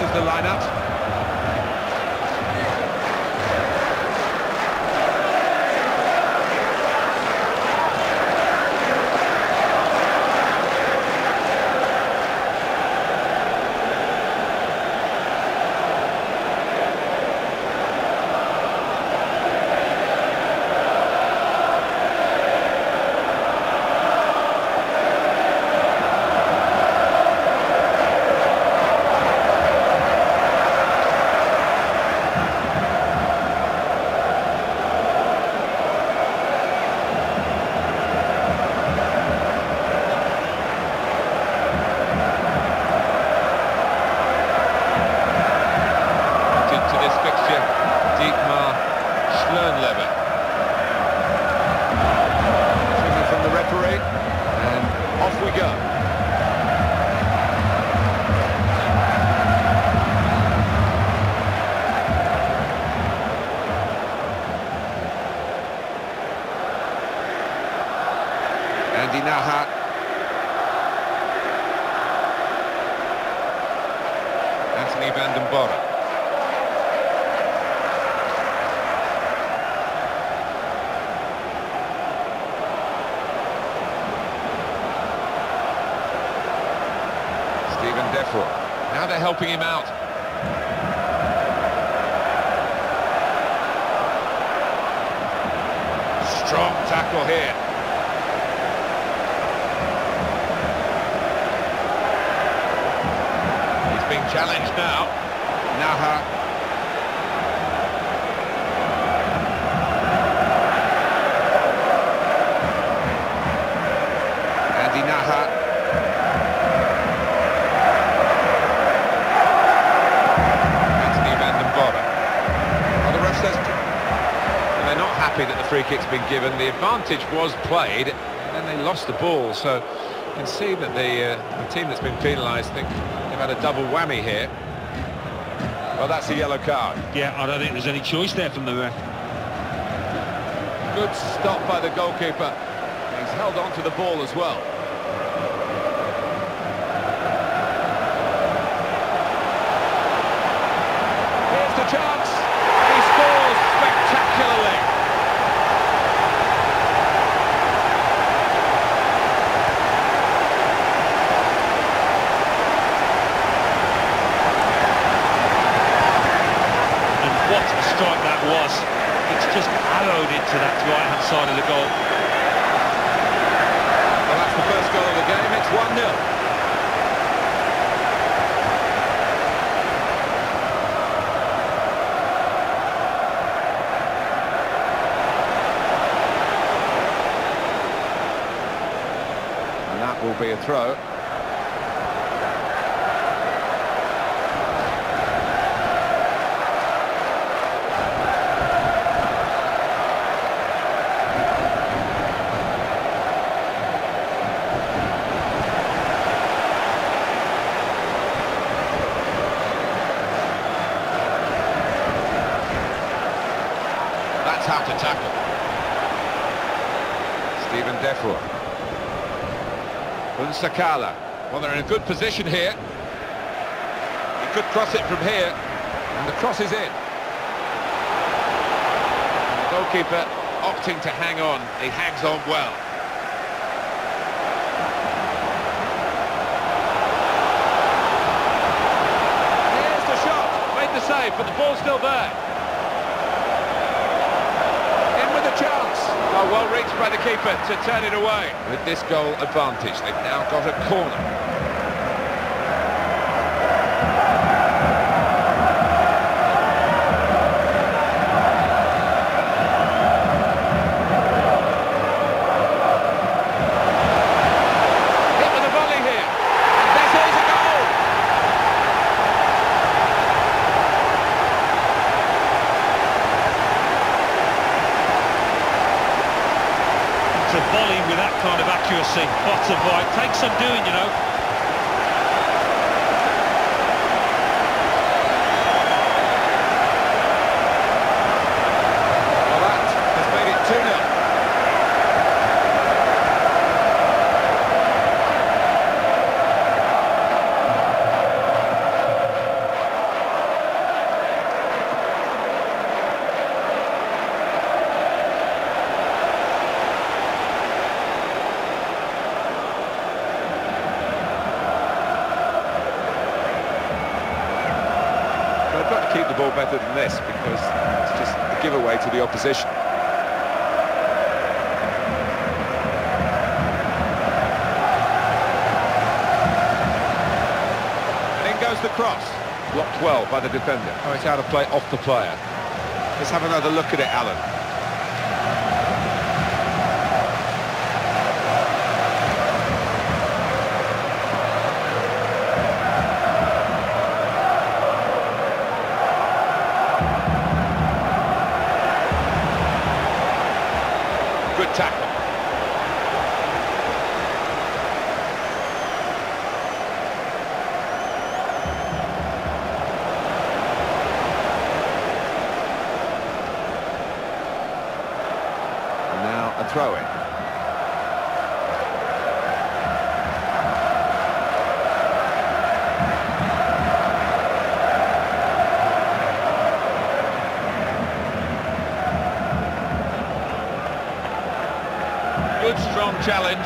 Here's the lineup. Dietmar Schönleber. Signal from the referee, and off we go. Andy Naha. Anthony van den Borre. Now they're helping him out. Strong tackle here. He's being challenged now. Naha. Andy Naha. They're not happy that the free kick's been given. The advantage was played, and then they lost the ball. So you can see that the team that's been penalised think they've had a double whammy here. Well, that's a yellow card. Yeah, I don't think there's any choice there from the ref. Good stop by the goalkeeper. He's held on to the ball as well. Here's the chance. He scores spectacularly. And what a strike that was. It's just arrowed into that right-hand side of the goal. Well, that's the first goal of the game. It's 1-0. Will be a throw. That's how to tackle. Steven Defour. Sakala. Well, they're in a good position here. He could cross it from here, and the cross is in. The goalkeeper opting to hang on. He hangs on well. Here's the shot. Made the save, but the ball's still there. In with a chance. Oh, well reached by the keeper to turn it away. With this goal advantage, they've now got a corner. Hit with a volley here. And this is a goal! To volley with that kind of accuracy, bottom right, takes some doing, you know. Well, that has made it 2-0. got to keep the ball better than this, because it's just a giveaway to the opposition. And in goes the cross. Blocked well by the defender. Oh, it's out of play off the player. Let's have another look at it, Alan. Good tackle. And now a throw-in. Good, strong challenge.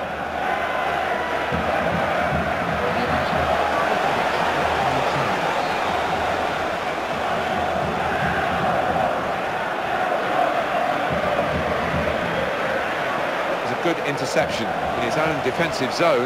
It was a good interception in his own defensive zone.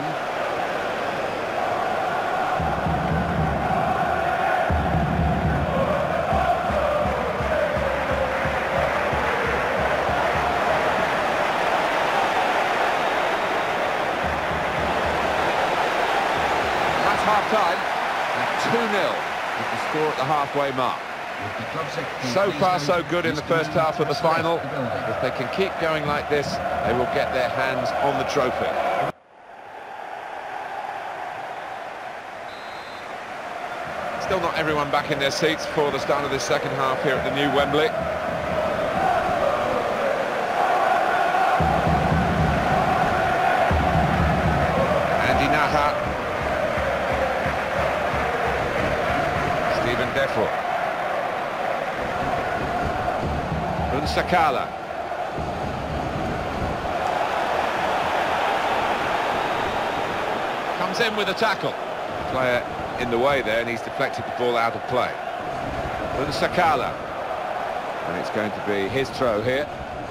Half-time, and 2-0 with the score at the halfway mark. So far so good in the first half of the final. If they can keep going like this, they will get their hands on the trophy. Still not everyone back in their seats for the start of this second half here at the new Wembley. Andy Naha. Steven Defoe. Sakala. Comes in with a tackle. Player in the way there, and he's deflected the ball out of play. Sakala. And it's going to be his throw here.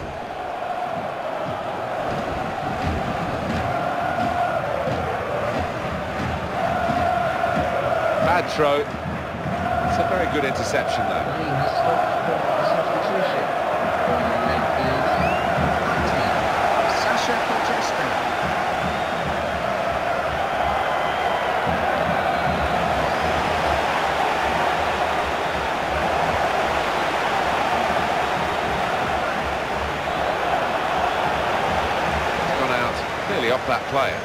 Bad throw. It's a very good interception, though. Clearly off that player.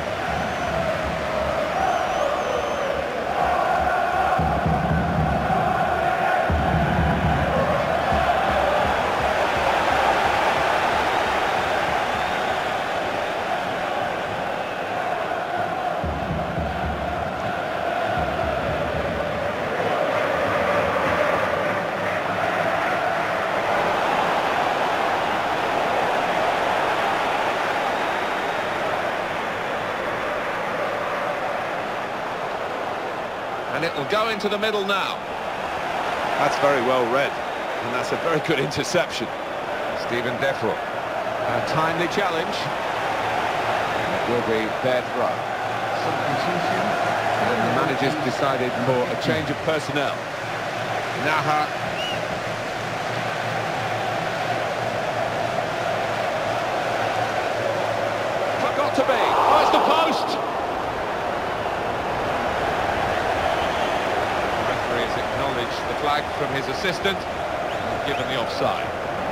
And it will go into the middle now. That's very well read, and that's a very good interception. Steven Defoe. A timely challenge. And it will be their throw. And the manager's decided for a change of personnel. Naha. Forgot to be. Oh, it's the post! The flag from his assistant, given the offside.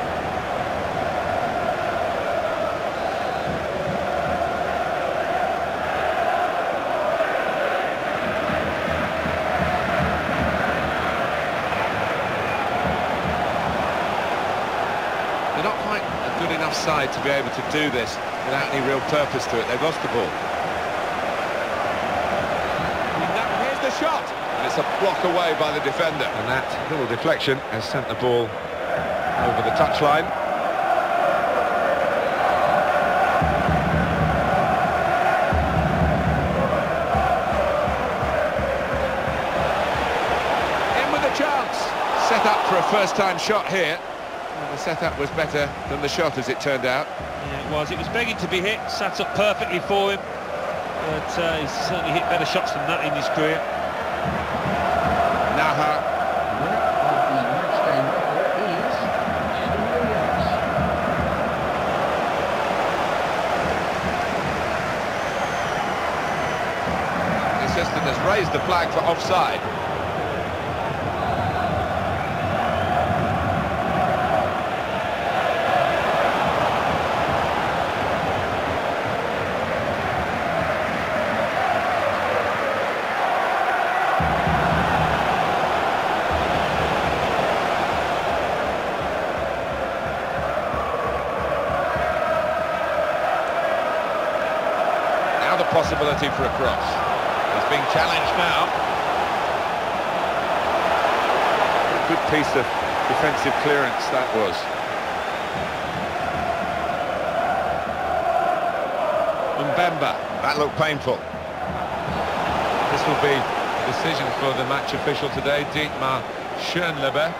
They're not quite a good enough side to be able to do this without any real purpose to it. They've lost the ball. And here's the shot. It's a block away by the defender, and that little deflection has sent the ball over the touchline. In with a chance. set up for a first-time shot here. Well, the setup was better than the shot, as it turned out. Yeah, it was. It was begging to be hit, sat up perfectly for him. But he's certainly hit better shots than that in his career. Naha. The assistant has raised the flag for offside. Possibility for a cross. He's being challenged now. A good piece of defensive clearance that was. Mbemba, that looked painful. This will be a decision for the match official today, Dietmar Schönleber.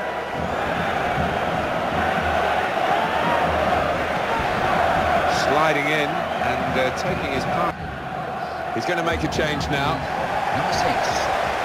Sliding in and taking his part. He's going to make a change now. Number 6.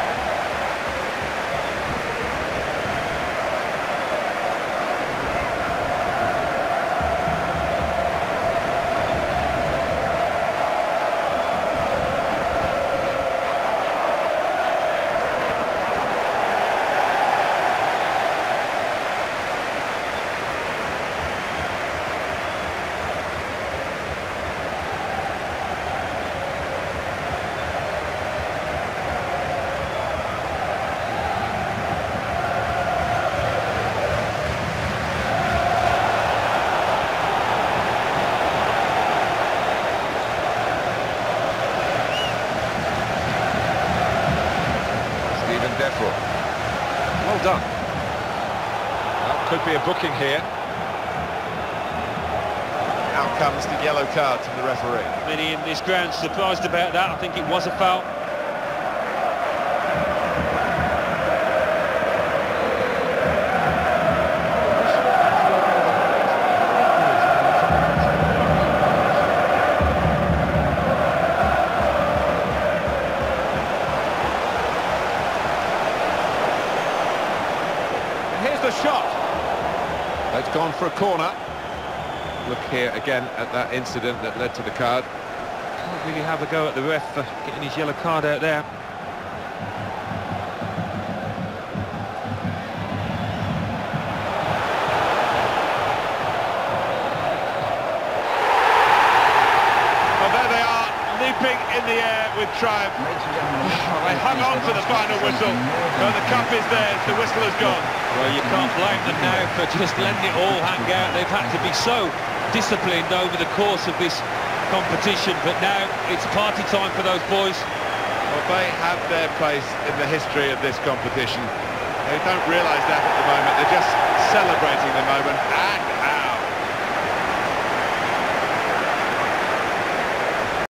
Well done. Well, could be a booking here. Out comes the yellow card from the referee. Many in this ground surprised about that. I think it was a foul. The shot. It's gone for a corner. Look here again at that incident that led to the card. Can't really have a go at the ref for getting his yellow card out there. Well, there they are, leaping in the air with triumph. They hung on for the final whistle, but the cup is theirs, the whistle has gone. Well, you can't blame them now for just letting it all hang out. They've had to be so disciplined over the course of this competition, but now it's party time for those boys. Well, they have their place in the history of this competition. They don't realise that at the moment. They're just celebrating the moment.